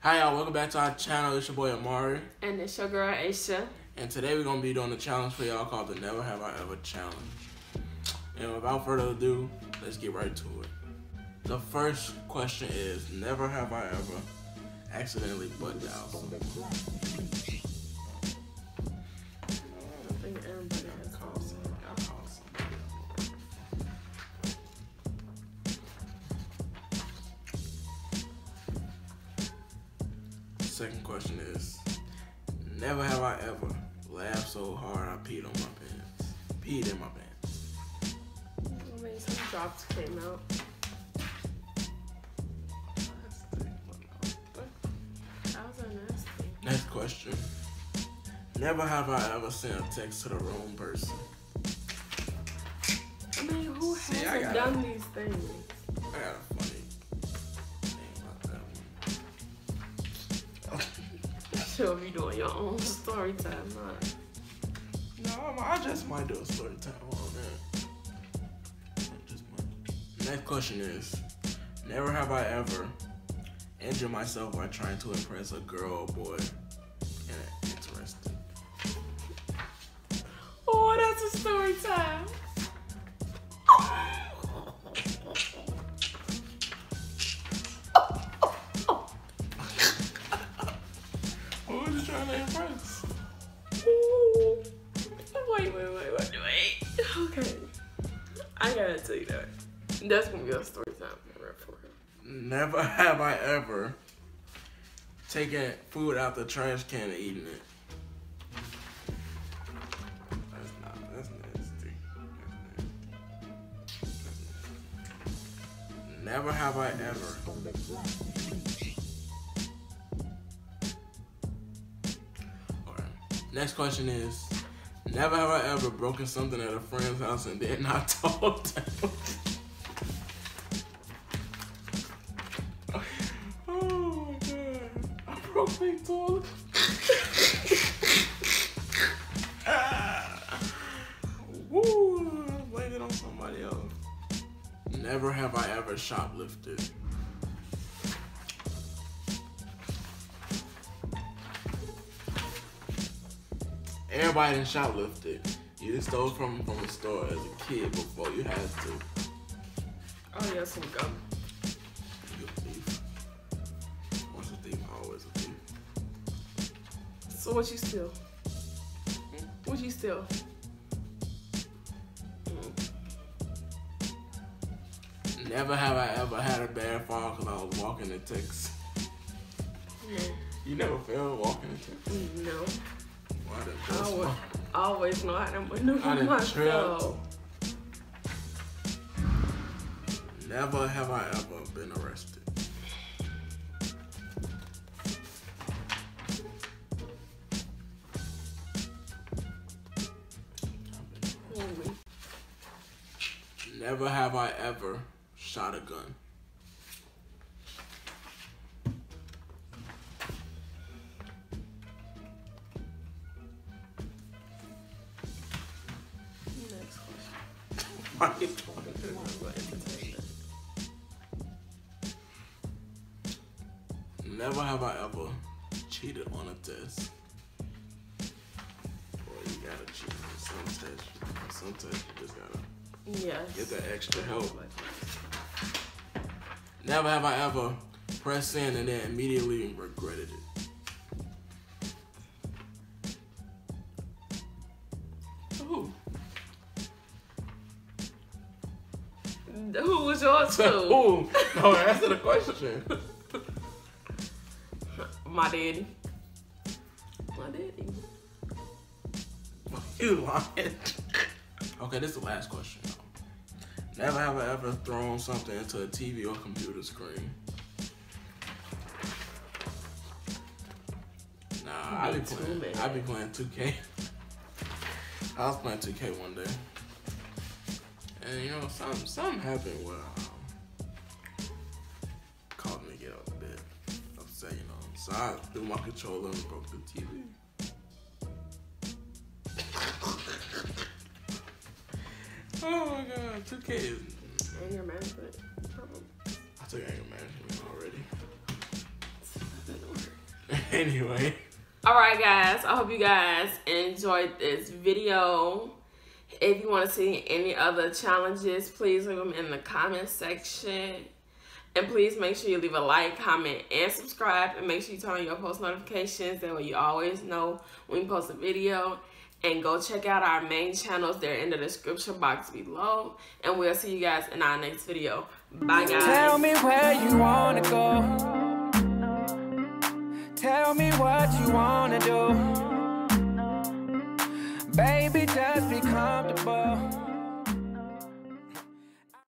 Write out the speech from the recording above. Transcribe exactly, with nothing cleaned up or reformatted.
Hi y'all, welcome back to our channel. It's your boy Amari. And it's your girl Aisha. And today we're going to be doing a challenge for y'all called the Never Have I Ever Challenge. And without further ado, let's get right to it. The first question is, never have I ever accidentally butt dialed someone. I think everybody has called someone. I called somebody. Second question is, never have I ever laughed so hard I peed on my pants. Peed in my pants. I mean, some drops came out. How's that nasty? Next question. Never have I ever sent a text to the wrong person. I mean, who See, hasn't I got done it. these things? I got a funny thing about that one. She'll be doing your own story time, huh? No, I just might do a story time on that. I just might. Next question is, never have I ever injured myself by trying to impress a girl or boy in an interesting. Oh, that's a story time. Who was you trying to impress? Ooh. Wait, wait, wait, wait, wait. Okay. I gotta tell you that. That's gonna be a story time for real. Never have I ever taken food out the trash can and eaten it. That's not, that's nasty. That's nasty. That's nasty. Never have I ever. Alright. Next question is, never have I ever broken something at a friend's house and then not told them. Oh my god. I broke my toilet. Ah. Woo. I blamed it on somebody else. Never have I ever shoplifted. Everybody done shoplifted. You just stole from from a store as a kid before you had to. Oh, yeah, some gum. You a thief. Once a thief, always a thief. So what you steal? What you steal? Never have I ever had a bad fall because I was walking in Texas. No. You never fell walking in Texas? No. Why did I this always, one? I always know how to maneuver I done myself. Never have I ever been arrested. Mm. Never have I ever shot a gun. Next question. Why are you talking to me? Never have I ever cheated on a test. Boy, you gotta cheat on some tests. Some tests you just gotta Yes. get that extra help. Never have I ever pressed send and then immediately regretted it. Who? Who was yours too? Who? No, answer the question. My daddy. My daddy. You lying. Okay, this is the last question, y'all. Never have I ever thrown something into a T V or computer screen. Nah, I be Me too, playing. man. I be playing two K. I was playing two K one day, and you know, something something happened where um, caused me to get a bit upset, you know. So I threw my controller and broke the T V. Oh my god, two K is... Anger management. I took anger management already. Anyway. Alright guys, I hope you guys enjoyed this video. If you want to see any other challenges, please leave them in the comment section. And please make sure you leave a like, comment, and subscribe. And make sure you turn on your post notifications. That way you always know when we post a video. And go check out our main channels. They're in the description box below. And we'll see you guys in our next video. Bye guys. Tell me where you want to go. Tell me what you want to do. Baby, just be comfortable.